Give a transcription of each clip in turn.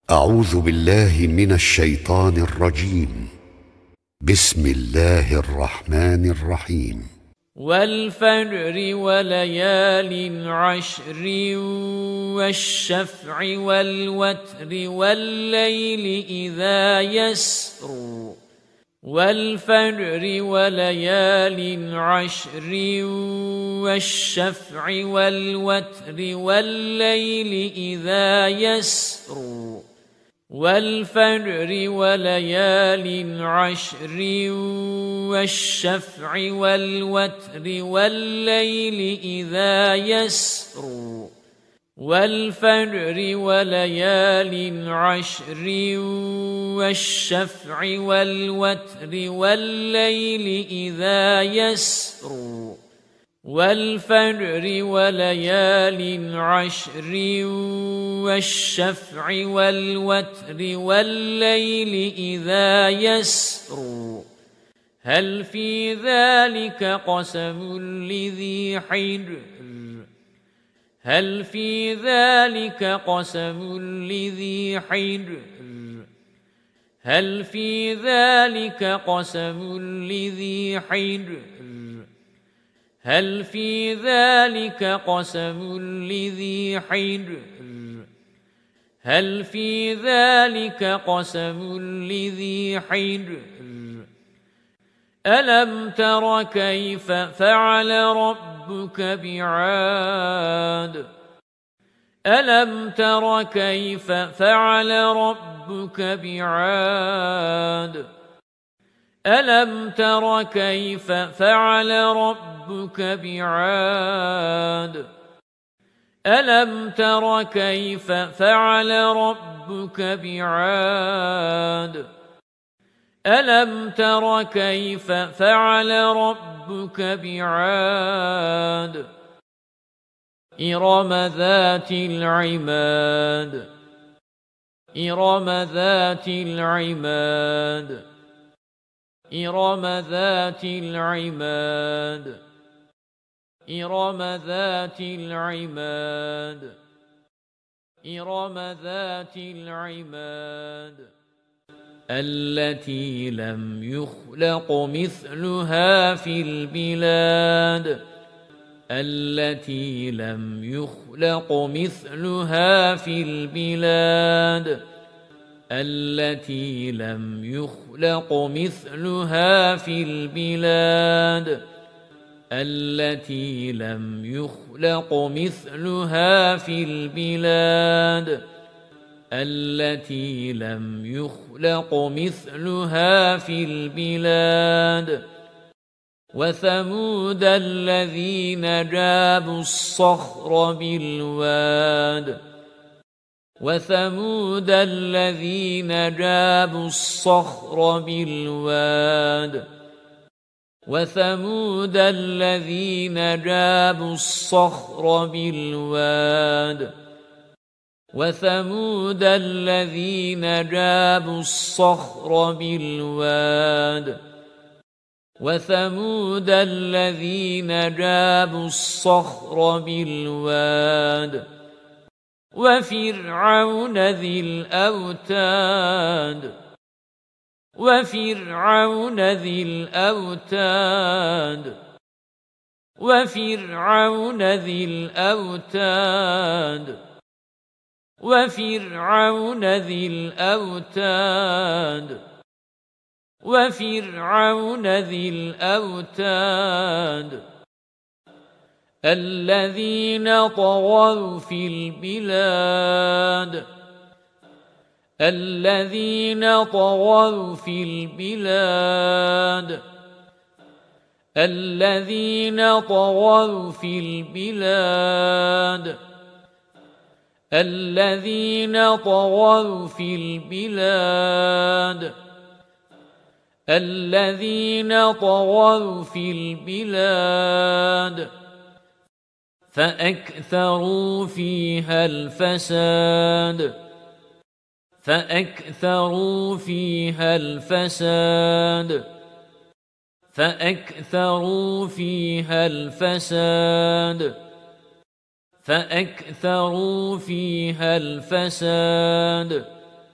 أعوذ بالله من الشيطان الرجيم. بسم الله الرحمن الرحيم. والفجر وليال عشر والشفع والوتر والليل إذا يسر والفجر وليال عشر والشفع والوتر والليل إذا يسر والفجر وليال عشر والشفع والوتر والليل إذا يسر والفجر وليال عشر والشفع والوتر والليل إذا يسر والفجر وليال عشر والشفع والوتر والليل إذا يسر هل في ذلك قسم لذي حجر هل في ذلك قسم لذي حجر هل في ذلك قسم لذي حجر هل في ذلك قسم لذي حجر هل في ذلك قسم لذي حجر ألم تر كيف فعل ربك بعاد ألم تر كيف فعل ربك بعاد ألم تر كيف فعل ربك بعاد ألم تر كيف فعل ربك بعاد ألم تر كيف فعل ربك بعاد إرم ذات العماد إرم ذات العماد إرم ذات العماد إرم ذات العماد إرم ذات العماد التي لم يخلق مثلها في البلاد التي لم يخلق مثلها في البلاد التي لم يخلق مثلها في البلاد التي لم يخلق مثلها في البلاد التي لم يخلق مثلها في البلاد وثمود الذين جابوا الصخر بالواد وثمود الذين جابوا الصخر بالواد وثمود الذين جابوا الصخر بالواد وثمود الذين جابوا الصخر بالواد وثمود الذين جابوا الصخر بالواد وفرعون ذي الأوتاد وفرعون ذي الأوتاد وفرعون ذي الأوتاد وفرعون ذي الأوتاد وفرعون ذي الأوتاد الذين طغوا في البلاد الذين طغوا في البلاد الذين طغوا في البلاد الذين طغوا في البلاد الذين طغوا في البلاد فأكثروا فيها الفساد فأكثروا فيها الفساد فأكثروا فيها الفساد فأكثروا فيها الفساد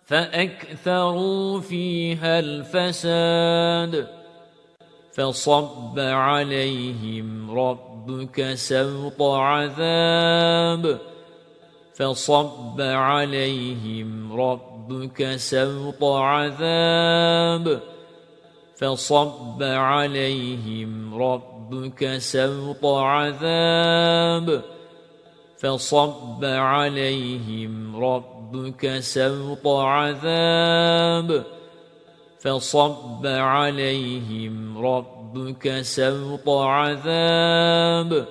فأكثروا فيها الفساد فصب عليهم ربك سوط عذاب فصب عليهم ربك سوط عذاب فصب عليهم ربك سوط عذاب فصب عليهم ربك سوط عذاب فصب عليهم ربك سوط عذاب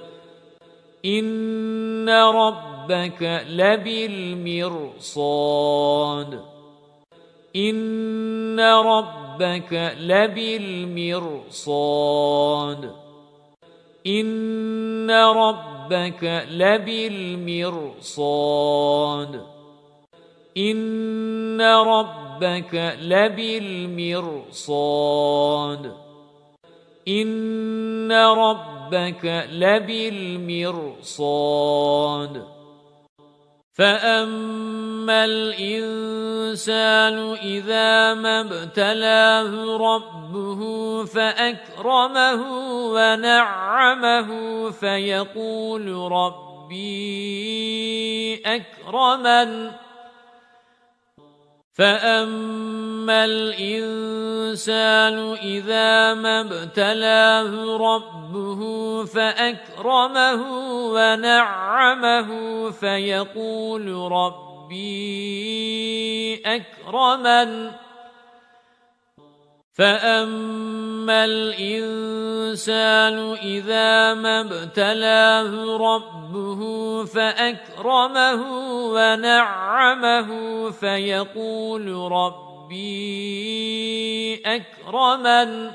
إن ربك لبالمرصاد إن ربك لبالمرصاد إن ربك لبالمرصاد إن ربك لبالمرصاد إن ربك لبالمرصاد فأما الإنسان إذا ما ابتلاه ربه فأكرمه ونعمه فيقول ربي أكرمن فأما الإنسان إذا ما ابتلاه ربه فأكرمه ونعمه فيقول ربي أكرمن فأما الإنسان إذا ما ابتلاه ربه فأكرمه ونعمه فيقول ربي أكرمن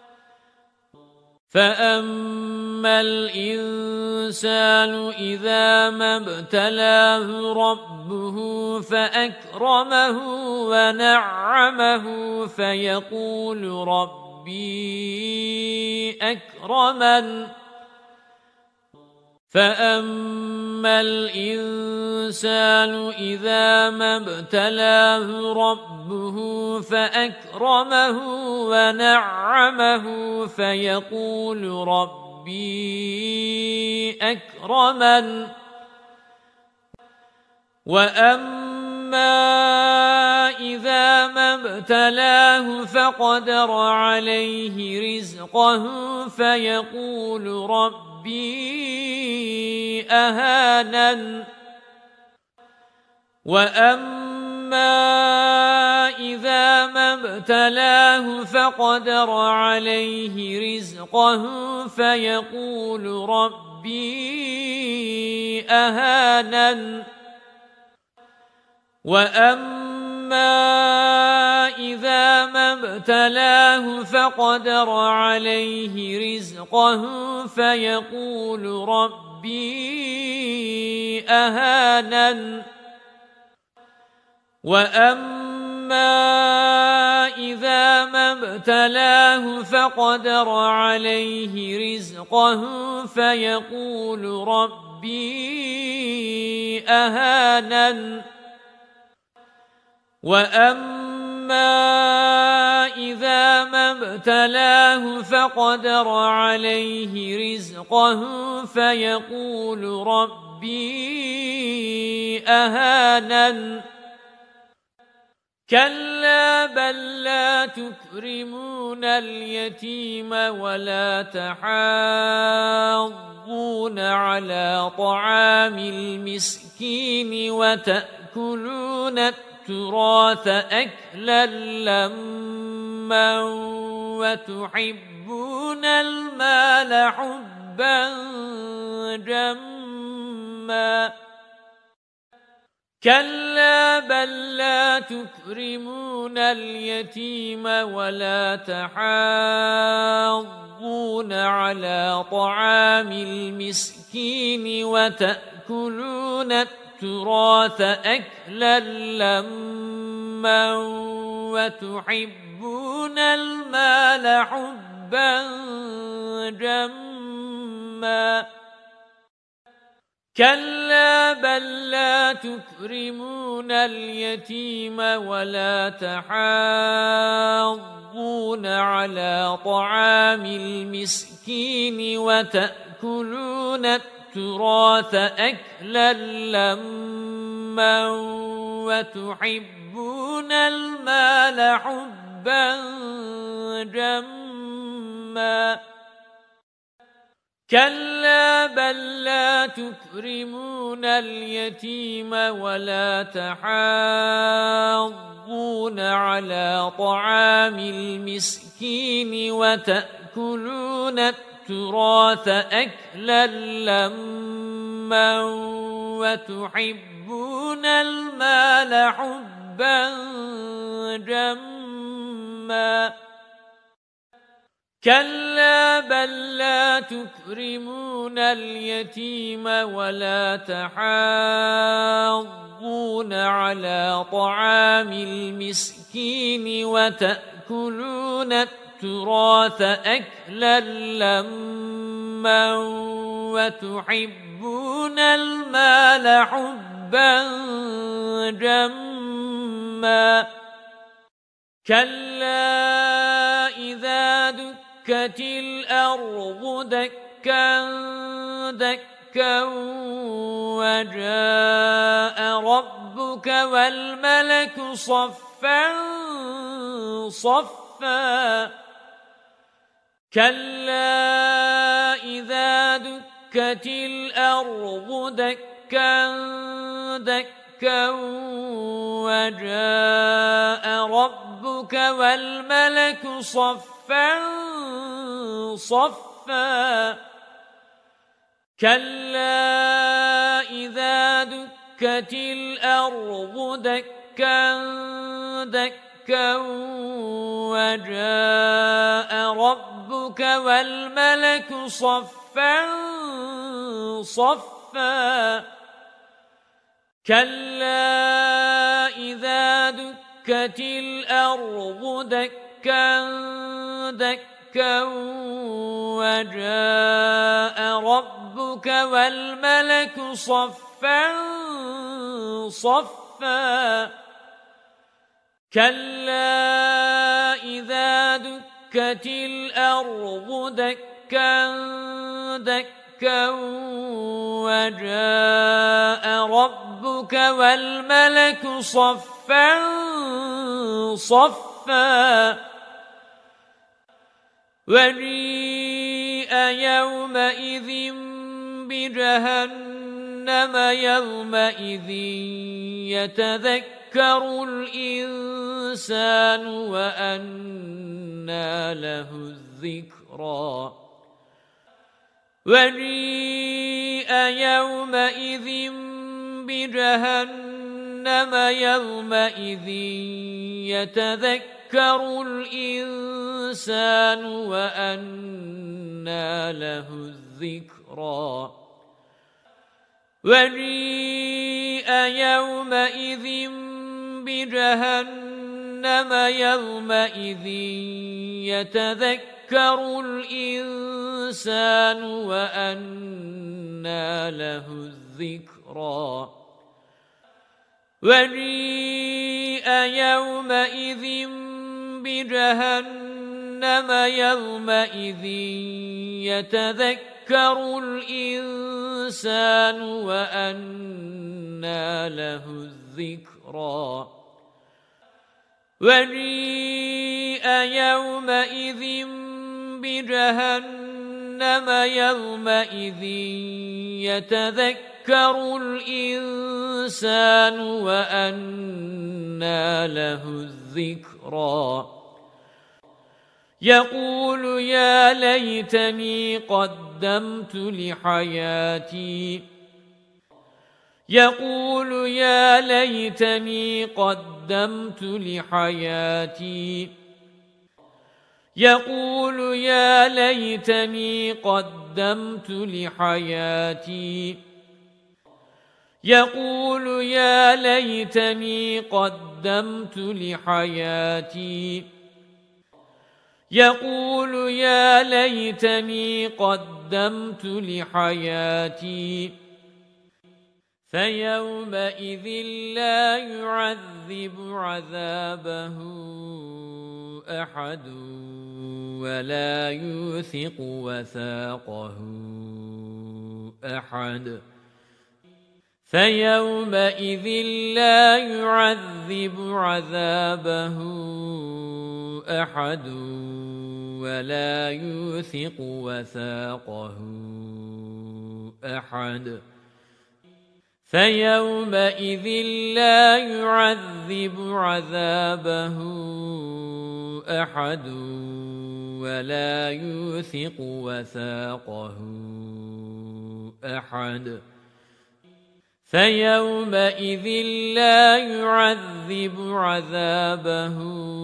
فأما الإنسان إذا ما ابتلاه ربه فأكرمه ونعمه فيقول ربي أكرمن فأما الإنسان إذا ما ابتلاه ربه فأكرمه ونعمه فيقول ربي أكرمن وأما إذا ما ابتلاه فقدر عليه رزقه فيقول ربي أهانن وأما إذا ما ابتلاه فقدر عليه رزقه فيقول ربي أهانن وأما إذا ما ابتلاه فقدر عليه رزقه فيقول ربي أهانن وأما إذا ما ابتلاه فقدر عليه رزقه فيقول ربي أهانن وأما إذا ما ابتلاه فقدر عليه رزقه فيقول ربي أهانن كلا بل لا تكرمون اليتيم ولا تحاضون على طعام المسكين وتأكلون التراث أكلا لما وتحبون المال حبا جما كلا بل لا تكرمون اليتيم ولا تحاضون على طعام المسكين وتأكلون التراث أكلا لما وتحبون المال حبا جما كلا بل لا تكرمون اليتيم ولا تحاضون على طعام المسكين وتأكلون التراث أكلا لما وتحبون المال حبا جما كلا بل لا تكرمون اليتيم ولا تحاضون على طعام المسكين وتأكلون التراث أكلا لما وتحبون المال حبا جما كلا بل لا تكرمون اليتيم ولا تحاضون على طعام المسكين وتأكلون التراث أكلا لما وتحبون المال حبا جما كلا إذا دكت الأرض دكا دكا وجاء ربك والملك صفا صفا كلا إذا دكت الأرض دكا دكا وجاء ربك والملك صفا صفا كلا إذا دكت الأرض دكا دكا وجاء ربك والملك صفا صفا كلا إذا دكت الأرض دكا دكا وجاء ربك والملك صفا صفا كلا إذا دكت الأرض دكا دكا وجاء ربك والملك صفا صفا وجيء يومئذ بجهنم يومئذ يتذكر الإنسان وأنى له الذكرى وجيء يومئذ بجهنم يومئذ يتذكر الإنسان وأنى له الذكرى وجيء يومئذ بجهنم يومئذ يتذكر الإنسان وأنى له الذكرى وجيء يومئذ بجهنم يومئذ يتذكر الإنسان وأنى له الذكرى وجيء يومئذ بجهنم يومئذ يتذكر الإنسان وأنى له الذكرى يقول يا ليتني قدمت لحياتي يقول يا ليتني قدمت لحياتي يقول يا ليتني قدمت لحياتي يقول يا ليتني قدمت لحياتي يقول يا ليتني قدمت لحياتي فيومئذ لا يعذب عذابه أحد ولا يوثق وثاقه أحد فيومئذ لا يعذب عذابه أحد ولا يوثق وثاقه أحد فيومئذ لا يعذب عذابه أحد ولا يوثق وثاقه أحد فيومئذ لا يعذب عذابه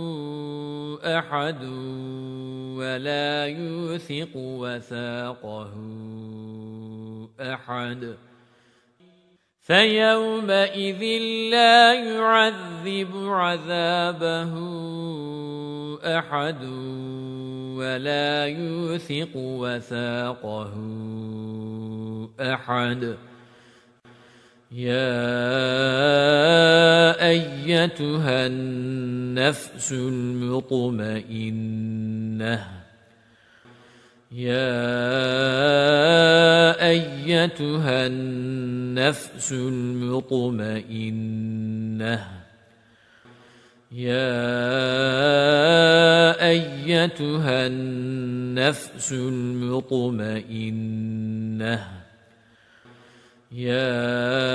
أحد ولا يوثق وثاقه أحد فيومئذ لا يعذب عذابه أحد ولا يوثق وثاقه أحد يا أيتها النفس المطمئنة يا أيتها النفس المطمئنة يا أيتها النفس المطمئنة يا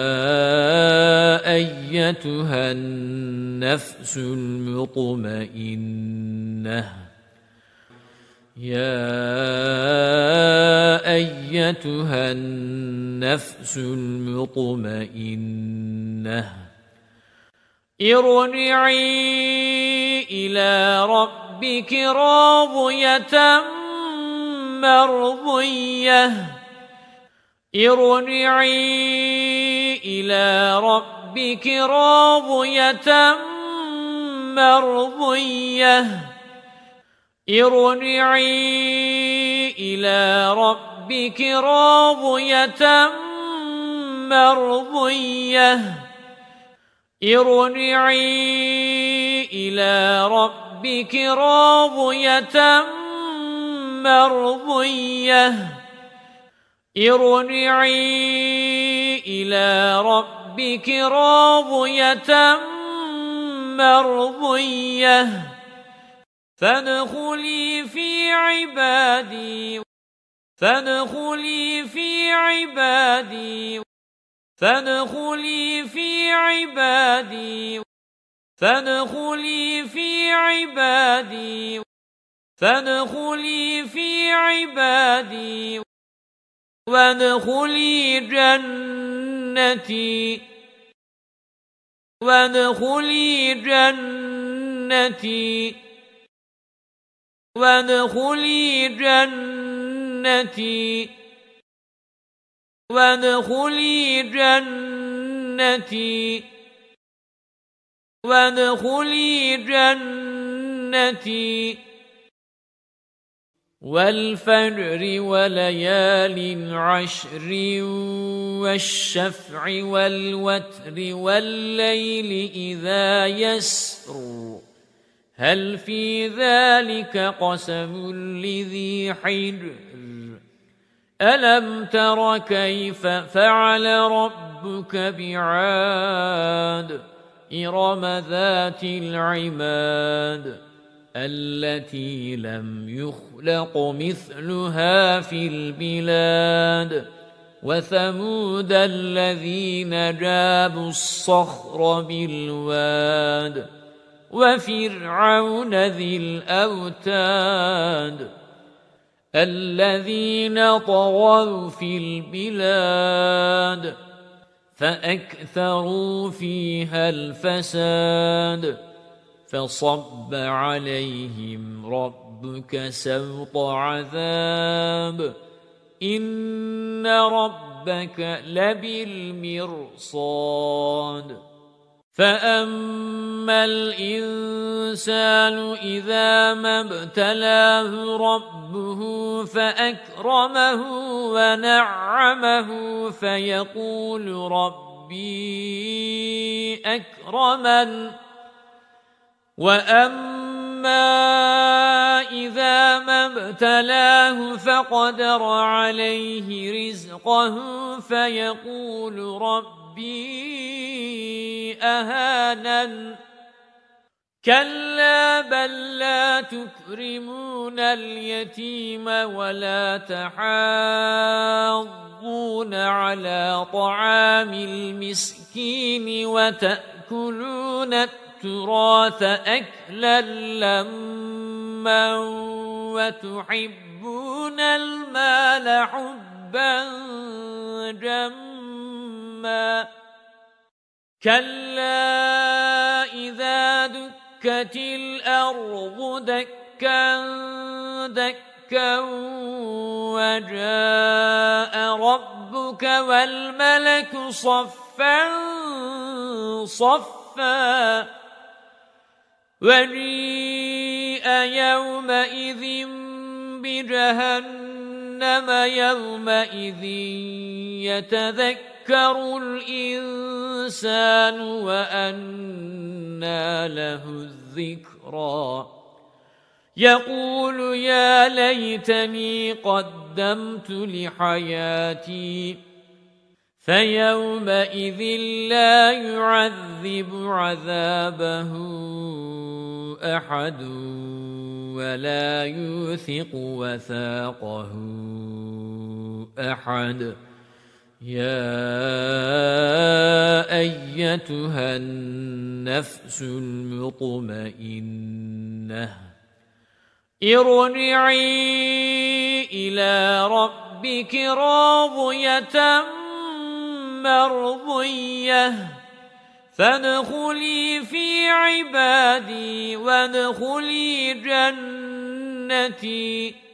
أيتها النفس المطمئنة يا أيتها النفس المطمئنة ارجعي إلى ربك راضية مرضية ارجعي إلى ربك راضية مرضية ارجعي إلى ربك راضية مرضية ارجعي إلى ربك راضية مرضية ارجعي إلى ربك راضية مرضية فادخلي في عبادي فادخلي في عبادي فادخلي في عبادي فادخلي في عبادي فادخلي في عبادي وادخلي جنتي وادخلي جنتي وادخلي جنتي وادخلي جنتي وادخلي جنتي والفجر وليال عشر والشفع والوتر والليل إذا يسر هل في ذلك قسم لذي حجر ألم تر كيف فعل ربك بعاد إرم ذات العماد التي لم يخلق مثلها في البلاد وثمود الذين جابوا الصخر بالواد وفرعون ذي الأوتاد الذين طغوا في البلاد فأكثروا فيها الفساد فصب عليهم ربك سوط عذاب إن ربك لبالمرصاد فأما الإنسان إذا ما ابتلاه ربه فأكرمه ونعمه فيقول ربي ربي أكرمن وأما إذا ما ابتلاه فقدر عليه رزقه فيقول ربي أهانن كلا بل لا تكرمون اليتيم ولا تحاضون على طعام المسكين وتأكلون التراث أكلا لما وتحبون المال حبا جما كلا إذا دكت الأرض دكا دكا وجاء ربك والملك صفا صفا وجيء يومئذ بجهنم يومئذ يتذكر الإنسان وأنى له الذكرى يقول يا ليتني قدمت لحياتي فيومئذ لا يعذب عذابه أحد ولا يوثق وثاقه أحد يا أيتها النفس المطمئنة ارجعي إلى ربك راضية مرضية فادخلي في عبادي وادخلي جنتي